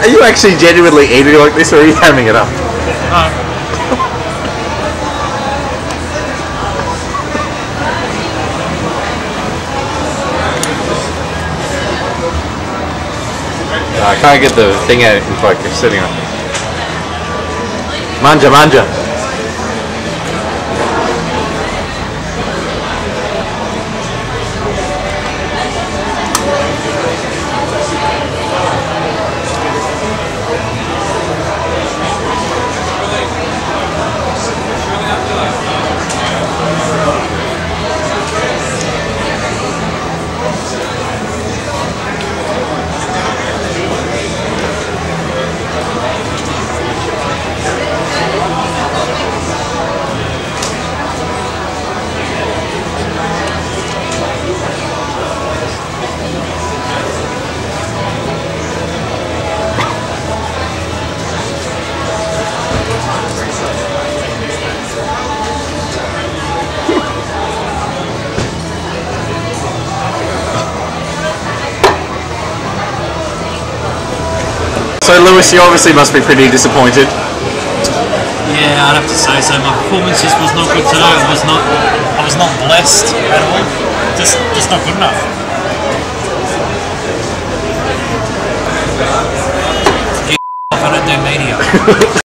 Are you actually genuinely eating like this, or are you hamming it up? I can't get the thing out in focus. Anyway. Manja, manja. So Lewis, you obviously must be pretty disappointed. Yeah, I'd have to say so. My performance just was not good today. I was not blessed at all. Just not good enough. I don't do media.